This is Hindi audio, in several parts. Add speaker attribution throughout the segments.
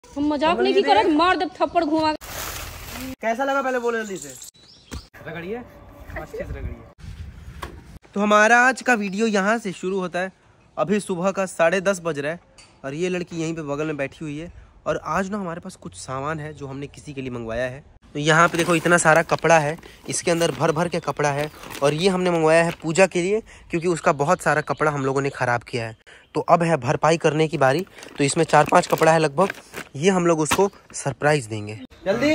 Speaker 1: हम मजाक नहीं की करत, मार दे थप्पड़ घुमा।
Speaker 2: कैसा लगा पहले बोलो जल्दी से। रगड़िए, अच्छे से रगड़िए। तो हमारा आज का वीडियो यहाँ से शुरू होता है। अभी सुबह का 10:30 बज रहा है और ये लड़की यहीं पे बगल में बैठी हुई है। और आज ना हमारे पास कुछ सामान है जो हमने किसी के लिए मंगवाया है। तो यहाँ पे देखो इतना सारा कपड़ा है, इसके अंदर भर भर के कपड़ा है। और ये हमने मंगवाया है पूजा के लिए, क्योंकि उसका बहुत सारा कपड़ा हम लोगों ने ख़राब किया है। तो अब है भरपाई करने की बारी। तो इसमें 4-5 कपड़ा है लगभग, ये हम लोग उसको सरप्राइज देंगे। जल्दी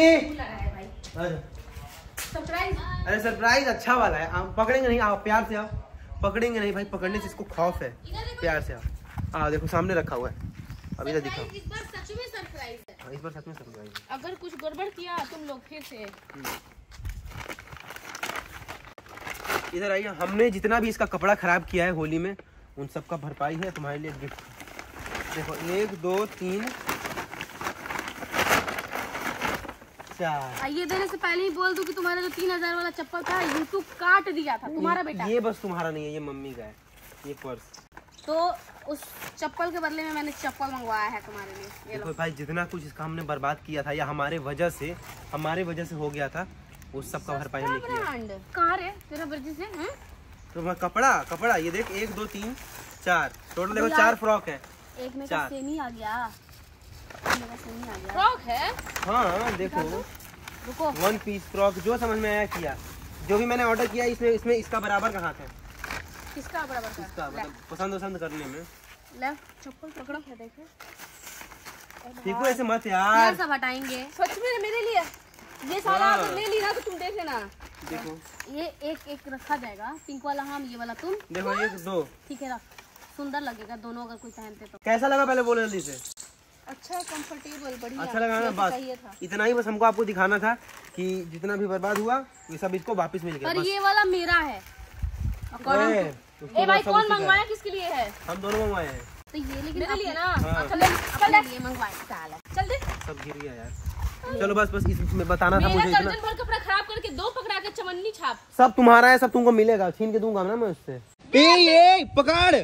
Speaker 1: सरप्राइज।
Speaker 2: अरे सरप्राइज अच्छा वाला है, आप पकड़ेंगे नहीं, आप प्यार से आओ। पकड़ेंगे नहीं भाई, पकड़ने से इसको खौफ है। प्यार से आओ। देखो सामने रखा हुआ है, अभी तो दिखाओ।
Speaker 1: इस बार सच में सरप्राइज है।
Speaker 2: इस बार सच में सरप्राइज है।
Speaker 1: अगर कुछ गड़बड़ किया तुम लोग फिर से
Speaker 2: इधर आइए। हमने जितना भी इसका कपड़ा खराब किया है होली में, उन सब का भरपाई है तुम्हारे लिए गिफ्ट। देखो 1 2 3 4।
Speaker 1: ये देने से पहले ही बोल दूं कि तुम्हारा जो 3000 वाला चप्पल था यूट्यूब काट दिया था तुम्हारा बेटा।
Speaker 2: ये बस तुम्हारा नहीं है, ये मम्मी का है, ये पर्स।
Speaker 1: तो उस चप्पल के बदले में मैंने चप्पल मंगवाया है तुम्हारे लिए। ये
Speaker 2: देखो भाई, जितना कुछ इसका हमने बर्बाद किया था या हमारे वजह से हो गया था, उस सब का भरपाई हमने किया।
Speaker 1: कहाँ रे तेरा वर्जी से?
Speaker 2: तो कपड़ा ये देख, 1 2 3 4 टोटल देखो 4 फ्रॉक है।
Speaker 1: एक में का सेमी आ गया, मेरा सेमी आ गया। फ्रॉक है?
Speaker 2: हाँ देखो,
Speaker 1: रुको।
Speaker 2: 1 पीस फ्रॉक जो समझ में आया किया। जो भी मैंने ऑर्डर किया इसमें इसका बराबर कहाँ था?
Speaker 1: किसका बराबर था?
Speaker 2: इसका मतलब पसंद करने में।
Speaker 1: ले चप्पल पकड़ो, क्या देखे?
Speaker 2: देखो ऐसे मत यार।
Speaker 1: सब हटाएंगे सच में मेरे लिए। ये सारा अगर ले ली ना तो तुम देख लेना।
Speaker 2: देखो
Speaker 1: ये एक रखा जाएगा, पिंक वाला हम, ये वाला तुम।
Speaker 2: देखो 1 2
Speaker 1: ठीक है, रख। सुंदर लगेगा दोनों अगर कोई पहनते तो।
Speaker 2: कैसा लगा पहले बोलो जल्दी से।
Speaker 1: अच्छा, कंफर्टेबल, बढ़िया।
Speaker 2: अच्छा लगा ना? बस इतना ही, बस हमको आपको दिखाना था कि जितना भी बर्बाद हुआ ये सब इसको वापस मिल गया।
Speaker 1: पर ये वाला मेरा है। ए भाई, कौन मंगवाया, किसके लिए है?
Speaker 2: हम दोनों मंगवाए हैं।
Speaker 1: तो ये लेकिन मेरे लिए ना।
Speaker 2: हाँ।
Speaker 1: चल मंगवाए, चल दे।
Speaker 2: सब गिर गया यार। चलो बस इसमें बताना था मुझे।
Speaker 1: दर्जन भर कपड़ा खराब करके 2 पकड़ा के चमन्नी छाप।
Speaker 2: सब तुम्हारा है, सब तुमको मिलेगा, छीन के दूंगा ना मैं उससे। ए पकड़।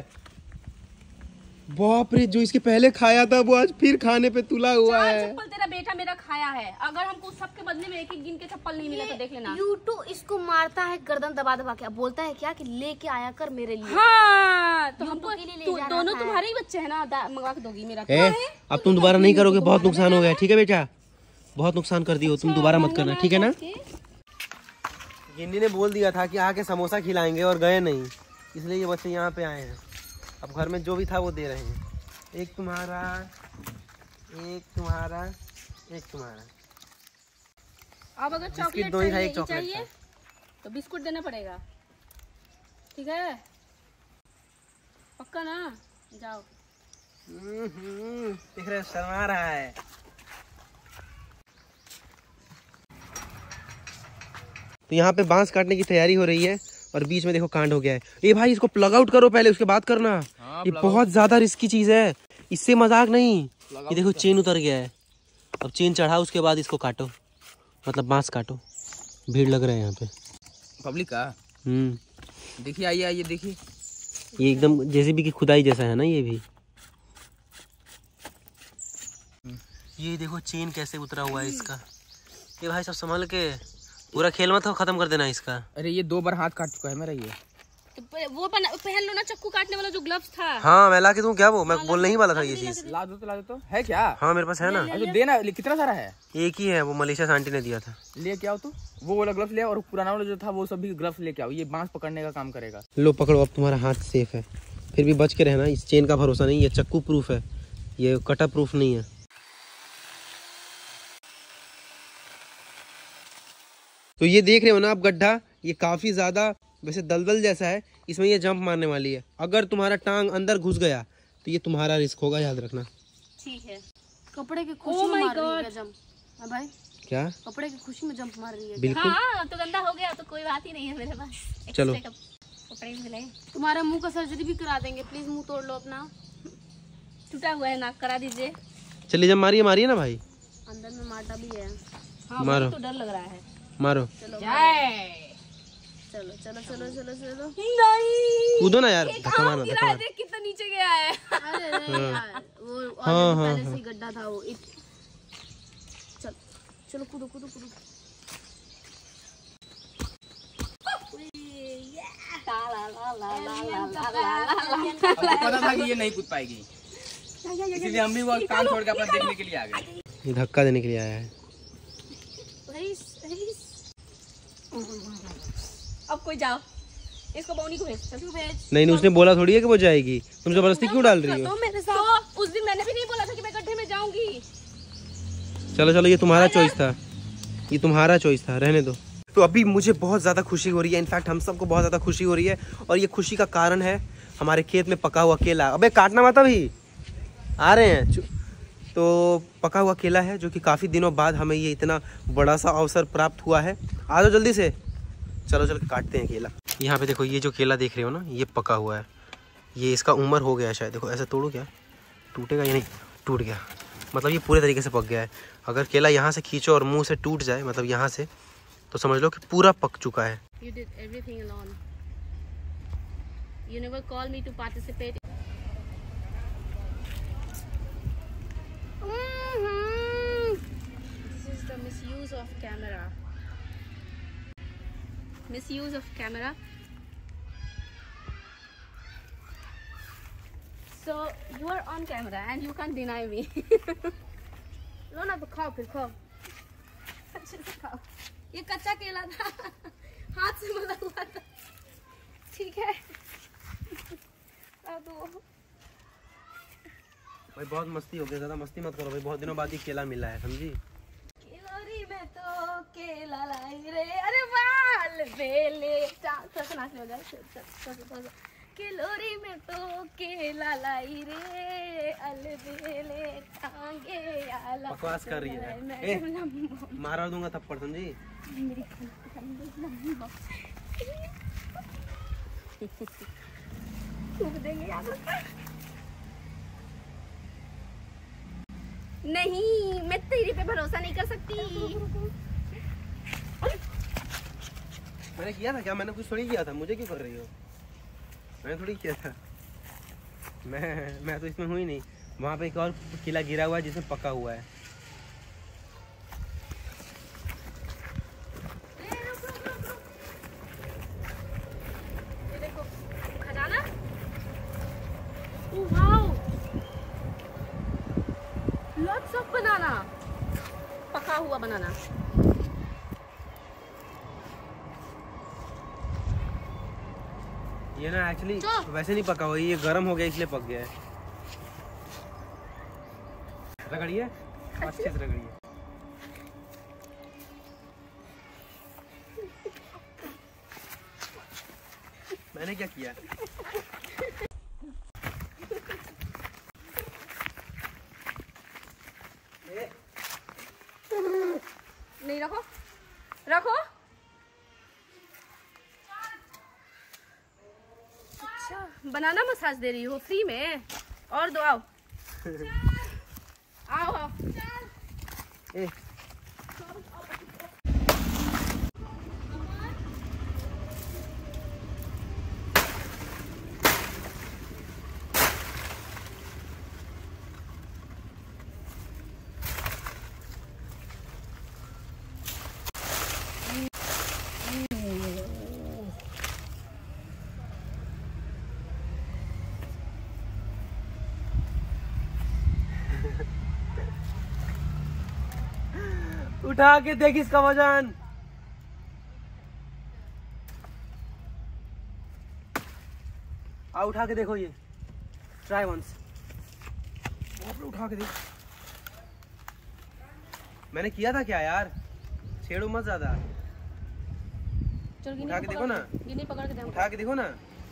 Speaker 2: बाप रे, जो इसके पहले खाया था वो आज फिर खाने पे तुला हुआ है।
Speaker 1: चप्पल तेरा बेटा मेरा खाया है। अगर हमको सबके बदले में एक गिन के चप्पल नहीं मिले तो देख लेना। यूट्यूब इसको मारता है गर्दन दबा दबा के, बोलता है क्या कि लेके आया कर मेरे लिए। हाँ, तो हमको दोनों तुम्हारे ही बच्चे है ना, मंगवा के दोगी मेरा।
Speaker 2: अब तुम दोबारा नहीं करोगे, बहुत नुकसान हो गया। ठीक है बेटा, बहुत नुकसान कर दी हो तुम, दोबारा मत करना, ठीक है ना? गिन्नी ने बोल दिया था कि आके समोसा खिलाएंगे और गए नहीं, इसलिए ये बच्चे यहाँ पे आए हैं। अब घर में जो भी था वो दे रहे हैं। एक तुम्हारा, एक तुम्हारा, एक तुम्हारा।
Speaker 1: अब अगर चॉकलेट चाहिए तो बिस्कुट देना पड़ेगा, ठीक है? पक्का ना? जाओ।
Speaker 2: देख रहे, शर्मा रहा है। तो यहाँ पे बांस काटने की तैयारी हो रही है और बीच में देखो कांड हो गया है। ये भाई इसको प्लग आउट करो पहले, उसके बाद करना। ये बहुत ज्यादा रिस्की चीज है, इससे मजाक नहीं। ये देखो चेन उतर गया है, अब चेन चढ़ाओ, उसके बाद इसको काटो, मतलब बांस काटो। भीड़ लग रहा है यहाँ पे
Speaker 3: पब्लिक का। देखिए, आइए देखिए,
Speaker 2: ये एकदम जेसीबी की खुदाई जैसा है ना ये भी। ये देखो चेन कैसे उतरा हुआ है इसका। ये भाई सब संभाल के, पूरा खेल मत हो, खत्म कर देना इसका।
Speaker 3: अरे ये 2 बार हाथ काट चुका है मेरा ये।
Speaker 1: तो वो पहन लो ना, चक्कू काटने वाला जो ग्लव्स था।
Speaker 2: हाँ मैं ला के दूं क्या? वो मैं बोलने ही वाला था ये चीज।
Speaker 3: ला दो तो है क्या?
Speaker 2: हाँ मेरे पास है ना।
Speaker 3: तो देना, कितना सारा है?
Speaker 2: एक ही है, वो मलेशिया से आंटी ने दिया था।
Speaker 3: ले के आओ तो, वो वाला ग्लव्स ले, और पुराना वाला जो था वो सब भी ग्लव्स लेके आओ, ये बांस पकड़ने का काम करेगा।
Speaker 2: लो पकड़ो, अब तुम्हारा हाथ सेफ है। फिर भी बच के रहना, इस चेन का भरोसा नहीं, ये चक्कू प्रूफ है, ये कटा प्रूफ नहीं है। तो ये देख रहे हो ना आप गड्ढा, ये काफी ज्यादा वैसे दलदल जैसा है, इसमें ये जंप मारने वाली है। अगर तुम्हारा टांग अंदर घुस गया तो ये तुम्हारा रिस्क होगा, याद रखना।
Speaker 1: ठीक है। कपड़े की खुशी में मार रही है जंप। भाई
Speaker 2: क्या?
Speaker 1: कपड़े की खुशी में जंप मार रही है।
Speaker 2: बिल्कुल।
Speaker 1: हाँ, तो गंदा हो गया तो कोई बात ही नहीं है मेरे पास।
Speaker 2: चलो
Speaker 1: कपड़े मिले। तुम्हारा मुंह का सर्जरी भी करा देंगे, प्लीज मुंह तोड़ लो अपना, टूटा हुआ है नाक, करा दीजिए।
Speaker 2: चलिए, जब मारिए ना भाई।
Speaker 1: अंदर में माटा भी है। हाँ,
Speaker 2: मारो
Speaker 1: तो डर लग रहा है।
Speaker 2: मारो।
Speaker 1: चलो चलो चलो चलो चलो चलो। नहीं
Speaker 2: कूदो ना यार, धक्का मारना,
Speaker 1: देख कितना नीचे गया है। अरे यार, वो पहले से गड्ढा था वो। चलो कूदो कूदो कूदो।
Speaker 3: पता था कि ये नहीं कूद पाएगी, इसलिए हम भी वो काम छोड़ के अपना देखने के लिए आ गए।
Speaker 2: ये धक्का देने के लिए आया है।
Speaker 1: अब कोई जाओ, इसको बौनी को भेज।
Speaker 2: नहीं उसने बोला थोड़ी है कि वो जाएगी, तुम जबरदस्ती क्यों डाल रही हो?
Speaker 1: मेरे साथ उस दिन मैंने भी नहीं बोला था कि मैं गड्ढे में जाऊंगी।
Speaker 2: चलो चलो, ये तुम्हारा चॉइस था, ये तुम्हारा चॉइस था, रहने दो। तो अभी मुझे बहुत ज़्यादा खुशी हो रही है, इनफैक्ट हम सबको बहुत ज़्यादा खुशी हो रही है, और ये खुशी का कारण है हमारे खेत में पका हुआ केला। अबे काटना मत, अभी आ रहे हैं। तो पका हुआ केला है जो कि काफ़ी दिनों बाद हमें ये इतना बड़ा सा अवसर प्राप्त हुआ है। आ जाओ जल्दी से, चलो चल के काटते हैं केला। यहाँ पे देखो, ये जो केला देख रहे हो ना, ये पका हुआ है, ये इसका उम्र हो गया है शायद। देखो ऐसे तोड़ो, क्या टूटेगा? ये नहीं टूट गया, मतलब ये पूरे तरीके से पक गया है। अगर केला यहाँ से खींचो और मुंह से टूट जाए, मतलब यहाँ से, तो समझ लो कि पूरा पक चुका है।
Speaker 1: You did everything alone. You never called me to participate. This is the misuse of camera. Misuse of camera. So you are on camera and you can't deny me. लो ना, तो खाओ, फिर खाओ, अच्छे से खाओ। ये कच्चा केला था, हाथ से मला हुआ था, ठीक है।
Speaker 2: भाई बहुत मस्ती हो गई, ज़्यादा मस्ती मत करो भाई, बहुत दिनों बाद ये केला मिला है, समझी?
Speaker 1: किलोरी में तो केला लाई रे, अरे बाल बेले नाचने हो जाए। किलोरी में तो केला लाई रे, अलबेले टांगे आला।
Speaker 2: बकवास कर रही है, मारा दूंगा थप्पड़, समझी?
Speaker 1: नहीं, मैं तेरे पे भरोसा नहीं कर सकती।
Speaker 2: मैंने किया था क्या? मैंने कुछ थोड़ी किया था, मुझे क्यों कर रही हो? मैंने थोड़ी किया था, मैं तो इसमें हुई नहीं। वहाँ पे एक और केला गिरा हुआ है जिसमें पका हुआ है।
Speaker 1: Lots of banana, पका हुआ बनाना।
Speaker 2: ये ना एक्चुअली वैसे नहीं पका हुआ, ये गर्म हो गया इसलिए पक गया है। रगड़िए, अच्छे से रगड़िए। मैंने क्या किया?
Speaker 1: नहीं, रखो रखो। अच्छा, बनाना मसाज दे रही हो फ्री में? और दो, आओ आओ आओ।
Speaker 2: ए उठा के देख इसका वजन। उठा के देखो, ये ट्राई वंस, उठा के देख। मैंने किया था क्या यार? छेड़ो मत ज्यादा, उठा के देखो ना,
Speaker 1: गिनी पकड़ के दे,
Speaker 2: उठा के देखो ना।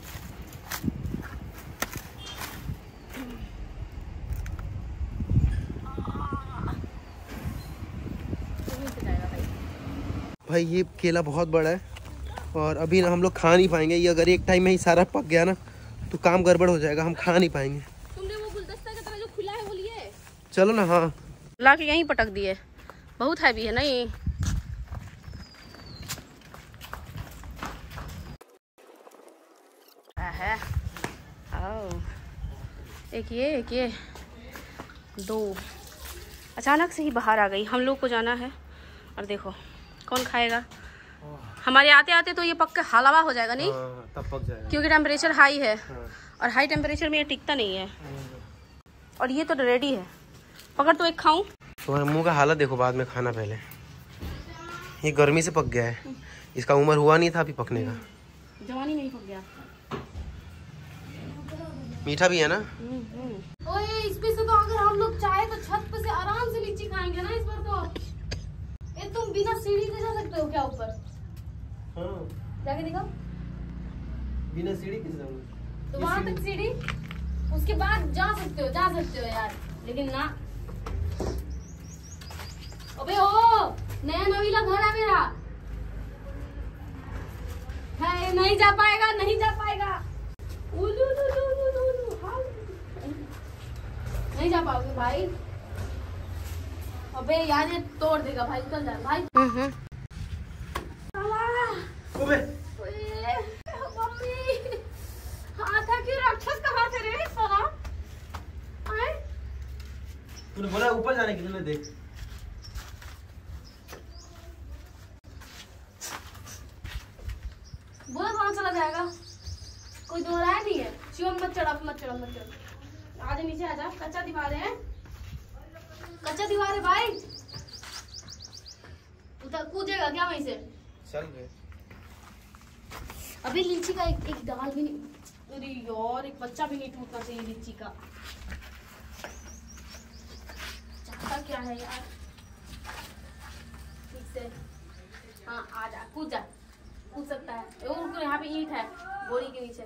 Speaker 2: भाई ये केला बहुत बड़ा है और अभी ना हम लोग खा नहीं पाएंगे। ये अगर एक टाइम में ही सारा पक गया ना तो काम गड़बड़ हो जाएगा, हम खा नहीं पाएंगे।
Speaker 1: तुमने वो गुलदस्ता का तरह जो खुला है वो लिए?
Speaker 2: चलो ना। हाँ,
Speaker 1: ला के यहीं पटक दिए, बहुत हैवी है ना ये। एक ये 2 अचानक से ही बाहर आ गई। हम लोग को जाना है और देखो कौन खाएगा। हमारे आते आते तो ये पक्का हलवा हो जाएगा नहीं?
Speaker 2: तब पक जाएगा
Speaker 1: क्योंकि टेम्परेचर हाई है और हाई टेम्परेचर में ये टिकता नहीं है। और ये तो रेडी है। पकड़ तो एक खाऊं।
Speaker 2: तुम्हारे मुंह का हालत देखो, बाद में खाना पहले। ये गर्मी से पक गया है, इसका उम्र हुआ नहीं था अभी पकने का।
Speaker 1: जवानी नहीं पक गया।
Speaker 2: मीठा भी है ना?
Speaker 1: ओए इस पे से तो अगर हम लोग चाहे तो छत पे से आराम से लीची खाएंगे ना इस पर तो। ये तुम बिना सीढ़ी के जा सकते हो क्या ऊपर?
Speaker 2: हाँ।
Speaker 1: जाके दिखाओ।
Speaker 2: बिना सीढ़ी के जाऊंगा
Speaker 1: तो वहाँ तक सीढ़ी, उसके बाद जा सकते हो यार, लेकिन ना। अबे ओ नया नवीला घर है मेरा। है नहीं जा पाएगा। नहीं जा पाओगे भाई। अबे यार ये तोड़ देगा भाई, चल जा भाई। मम्मी हाथ है कि राक्षस का हाथ है रे साला।
Speaker 2: तूने बोला ऊपर जाने के लिए, देख।
Speaker 1: बोला कहाँ चला जाएगा, कोई दो राय नहीं है। शिवम मत चढ़। आजा नीचे आजा, कच्चा दीवार है भाई। उधर कूदेगा क्या वहीं से?
Speaker 2: चल गए।
Speaker 1: अभी लीची का एक दाल भी नहीं। अरे यार एक बच्चा भी नहीं टूटना चाहिए लीची का। चाहता क्या है यार? ठीक से हाँ आजा, कूद सकता है। यहाँ पे ईंट है बोरी के नीचे।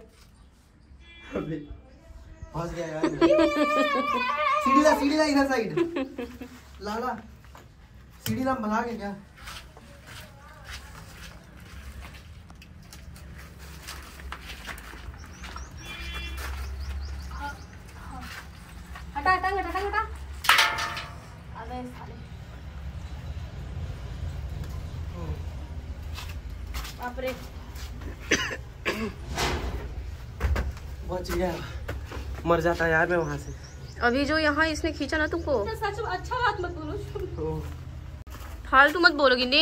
Speaker 2: फंस गया यार। सीढ़ी ला इधर साइड। लाला सीढ़ी ला बना के क्या?
Speaker 1: हटा। अबे साले बाप रे।
Speaker 2: बच गया, मर जाता यार मैं वहां से।
Speaker 1: अभी जो यहाँ इसने खींचा ना तुमको, सच में अच्छा बात मत बोलो, फालतू मत बोलो गिंडी।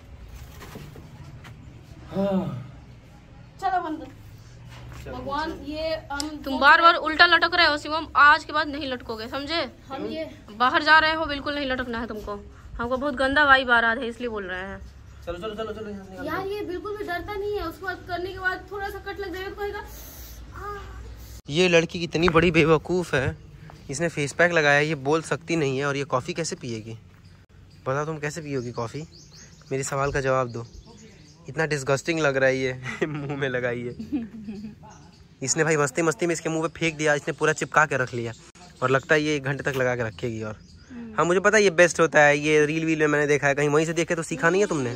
Speaker 1: चलो बंद। भगवान ये तुम बार उल्टा लटक रहे हो शिवम, आज के बाद नहीं लटकोगे समझे? हम ये बाहर जा रहे हो, बिल्कुल नहीं लटकना है तुमको। हमको बहुत गंदा वाइब आ रहा है इसलिए बोल रहे हैं।
Speaker 2: चलो
Speaker 1: यार ये बिल्कुल भी डरता नहीं है। उसके बाद करने के बाद थोड़ा सा कट लग जाएगा तो कहेगा।
Speaker 2: ये लड़की कितनी बड़ी बेवकूफ़ है, इसने फेस पैक लगाया, ये बोल सकती नहीं है। और ये कॉफ़ी कैसे पिएगी? बताओ तुम कैसे पियोगी कॉफ़ी? मेरे सवाल का जवाब दो। इतना डिस्गस्टिंग लग रहा है ये मुंह में लगाई है इसने भाई। मस्ती में इसके मुंह पे फेंक दिया, इसने पूरा चिपका के रख लिया और लगता है ये 1 घंटे तक लगा के रखेगी। और हाँ मुझे पता है ये बेस्ट होता है, ये रील में मैंने देखा है, कहीं वहीं से देखे तो सीखा नहीं है तुमने?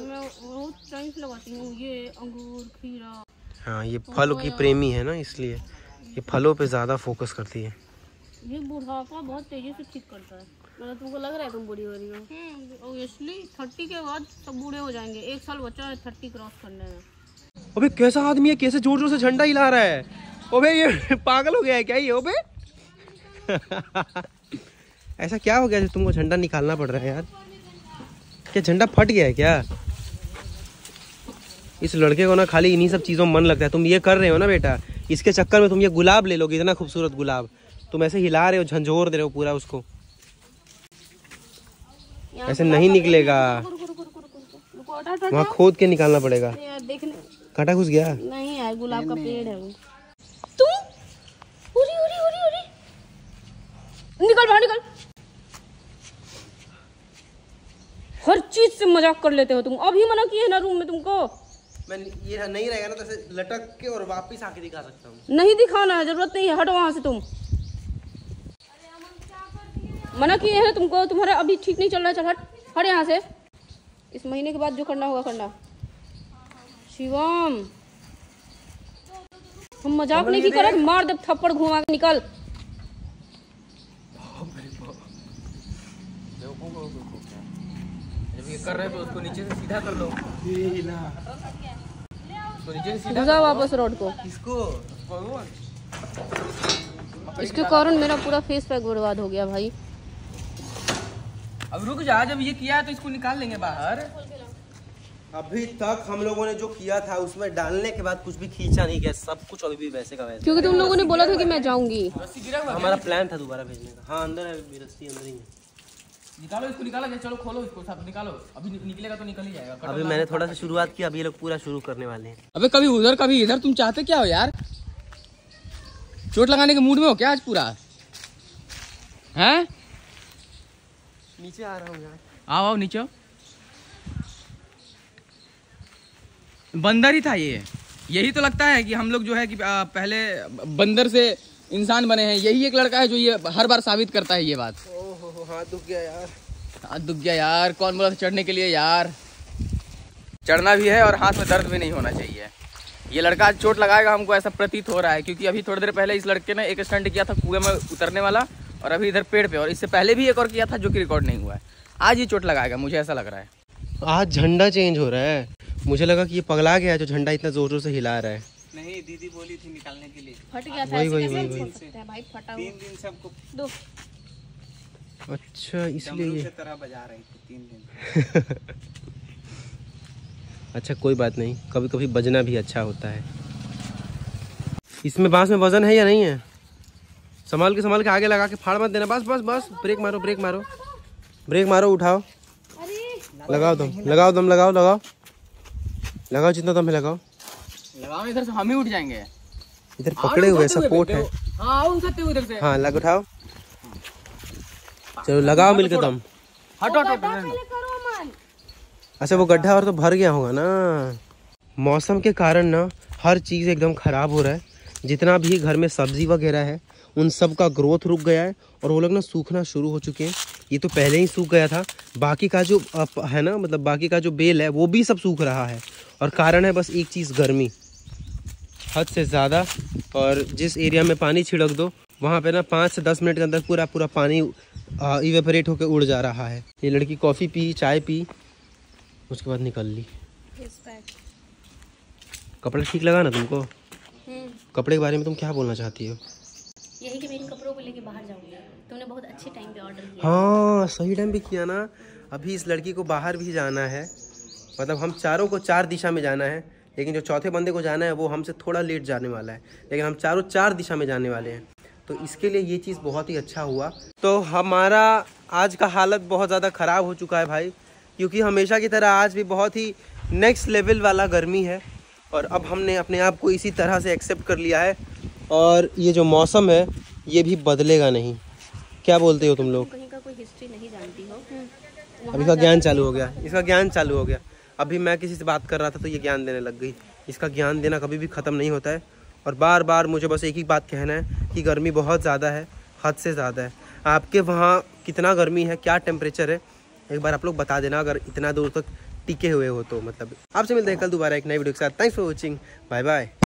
Speaker 1: ये अंगूर खीरा।
Speaker 2: हाँ ये फल की प्रेमी है ना, इसलिए ये फलों पे ज़्यादा फोकस करती है।
Speaker 1: ये बुढ़ापा बहुत तेजी से ठीक करता है। मतलब तुमको लग रहा है तुम बूढ़ी हो रही हो? ऑब्वियसली 30 के बाद सब बूढ़े हो जाएंगे। 1 साल बचा है 30 क्रॉस करने में।
Speaker 2: अबे कैसा आदमी है, कैसे जोर जोर से झंडा हिला रहा है? अबे ये पागल हो गया है क्या ये? अबे ऐसा क्या हो गया जो तुमको झंडा निकालना पड़ रहा है यार? क्या झंडा फट गया है क्या? इस लड़के को ना खाली इन्हीं सब चीज़ों में मन लगता है। तुम ये कर रहे हो ना बेटा, इसके चक्कर में तुम ये गुलाब ले लोगे, इतना खूबसूरत गुलाब तुम ऐसे हिला रहे हो, झंझोर दे रहे हो पूरा उसको। ऐसे नहीं निकलेगा, वहाँ खोद के निकालना पड़ेगा। कांटा घुस गया?
Speaker 1: नहीं यार गुलाब का पेड़ है वो। तुम उरी निकल बाहर निकल। हर चीज से मजाक कर लेते हो तुम। अभी मना किए ना रूम में तुमको।
Speaker 2: मैं ये नहीं रहेगा ना तो ऐसे लटक के और वापस आके दिखा सकता हूँ।
Speaker 1: नहीं दिखाना है, जरूरत नहीं है, हटो वहां से तुम। मना किए हैं तुमको, तुम्हारा अभी ठीक नहीं चल रहा है। चल हट यहाँ से। इस महीने के बाद जो करना होगा करना। शिवम हम मजाक नहीं की करत, मार दे थप्पड़ घुमा के निकल।
Speaker 3: कर रहे हो तो उसको नीचे से सीधा कर लो।
Speaker 1: घुसा वापस रोड को। इसके कारण मेरा पूरा फेस पैक बर्बाद हो गया भाई।
Speaker 3: अब रुक जा, जब ये किया है तो इसको निकाल लेंगे बाहर।
Speaker 2: अभी तक हम लोगों ने जो किया था उसमें डालने के बाद कुछ भी खींचा नहीं गया, सब कुछ अभी भी वैसे का वैसे।
Speaker 1: क्योंकि तुम लोगों ने बोला था कि मैं जाऊंगी।
Speaker 2: हमारा प्लान था दोबारा भेजने का। हाँ अंदर है, रस्सी अंदर ही है।
Speaker 3: निकालो इसको, निकालो, चलो खोलो इसको, सब निकालो। अभी निकलेगा तो निकल ही जाएगा।
Speaker 2: अभी मैंने थोड़ा सा शुरुआत की, अभी ये लोग पूरा शुरू करने वाले हैं।
Speaker 3: अबे कभी उधर कभी इधर, तुम चाहते क्या हो यार? चोट लगाने के मूड में हो क्या आज पूरा? हैं?
Speaker 2: नीचे आ रहा हूँ यार।
Speaker 3: आओ आओ नीचे। बंदर ही था ये। यही तो लगता है कि हम लोग जो है कि पहले बंदर से इंसान बने हैं। यही एक लड़का है जो ये हर बार साबित करता है ये बात।
Speaker 2: ओहो हाथ दुख गया यार।
Speaker 3: हाथ दुख गया यार, कौन बोला था चढ़ने के लिए यार? चढ़ना भी है और हाथ में दर्द भी नहीं होना चाहिए। ये लड़का आज चोट लगाएगा हमको ऐसा प्रतीत हो रहा है, क्योंकि अभी थोड़ी देर पहले इस लड़के ने एक स्टंट किया था कुएं में उतरने वाला, और अभी इधर पेड़ पे, और इससे पहले भी एक और किया था जो कि रिकॉर्ड नहीं हुआ है। आज ये चोट लगाएगा, मुझे ऐसा लग रहा है।
Speaker 2: आज झंडा चेंज हो रहा है। मुझे लगा कि ये पगला गया है जो झंडा इतना जोर जोर से हिला रहा है।
Speaker 3: नहीं, दीदी बोली थी निकालने के लिए।
Speaker 1: फट गया था।
Speaker 2: वही
Speaker 1: ऐसे
Speaker 2: वही
Speaker 1: कैसे
Speaker 2: वही
Speaker 1: खोल सकते हैं भाई, फटा हुआ।
Speaker 3: 3 दिन सबको
Speaker 1: दो।
Speaker 2: अच्छा इसलिए ये
Speaker 3: तरह बजा रही थी 3 दिन।
Speaker 2: अच्छा कोई बात नहीं, कभी कभी बजना भी अच्छा होता है। इसमें बांस में वजन है या नहीं है? संभाल के आगे लगा के फाड़ मत देना। बस बस बस, ब्रेक मारो ब्रेक मारो ब्रेक मारो, उठाओ, लगाओ दम, लगाओ दम, लगाओ लगाओ लगाओ, जितना दम है लगाओ।
Speaker 3: लगाओ, इधर से हम ही उठ जाएंगे।
Speaker 2: इधर पकड़े हुए सपोर्ट है।
Speaker 3: हाँ उठ सकते हो इधर से।
Speaker 2: हाँ लग, उठाओ, चलो लगाओ मिलके दम।
Speaker 3: हटो हटो।
Speaker 2: अच्छा वो गड्ढा और तो भर गया होगा ना। मौसम के कारण ना हर चीज़ एकदम ख़राब हो रहा है। जितना भी घर में सब्जी वगैरह है उन सब का ग्रोथ रुक गया है, और वो लोग ना सूखना शुरू हो चुके हैं। ये तो पहले ही सूख गया था, बाकी का जो है ना, मतलब बाकी का जो बेल है वो भी सब सूख रहा है। और कारण है बस एक चीज़, गर्मी हद से ज़्यादा। और जिस एरिया में पानी छिड़क दो वहाँ पे ना 5 से 10 मिनट के अंदर पूरा पूरा पानी इवेपोरेट होकर उड़ जा रहा है। ये लड़की कॉफ़ी पी, चाय पी, उसके बाद निकल ली। कपड़ा ठीक लगा ना तुमको? कपड़े के बारे में तुम क्या बोलना चाहती हो?
Speaker 1: यही कि मैं इन कपड़ों को लेके बाहर जाऊंगी। तुमने बहुत अच्छे टाइम पे ऑर्डर किया।
Speaker 2: हाँ सही टाइम पे किया ना। अभी इस लड़की को बाहर भी जाना है, मतलब हम चारों को 4 दिशा में जाना है, लेकिन जो चौथे बंदे को जाना है वो हमसे थोड़ा लेट जाने वाला है, लेकिन हम चारों 4 दिशा में जाने वाले हैं। तो इसके लिए ये चीज़ बहुत ही अच्छा हुआ। तो हमारा आज का हालत बहुत ज़्यादा ख़राब हो चुका है भाई, क्योंकि हमेशा की तरह आज भी बहुत ही नेक्स्ट लेवल वाला गर्मी है, और अब हमने अपने आप को इसी तरह से एक्सेप्ट कर लिया है। और ये जो मौसम है ये भी बदलेगा नहीं। क्या बोलते हो तुम लोग?
Speaker 1: कहीं का कोई हिस्ट्री नहीं जानती हो।
Speaker 2: अभी इसका ज्ञान चालू हो गया, इसका ज्ञान चालू हो गया। अभी मैं किसी से बात कर रहा था तो ये ज्ञान देने लग गई। इसका ज्ञान देना कभी भी ख़त्म नहीं होता है। और बार बार मुझे बस एक ही बात कहना है कि गर्मी बहुत ज़्यादा है, हद से ज़्यादा है। आपके वहाँ कितना गर्मी है, क्या टेम्परेचर है, एक बार आप लोग बता देना अगर इतना दूर तक टिके हुए हो तो। मतलब आपसे मिलते हैं कल दोबारा एक नई वीडियो के साथ। Thanks for watching, bye bye.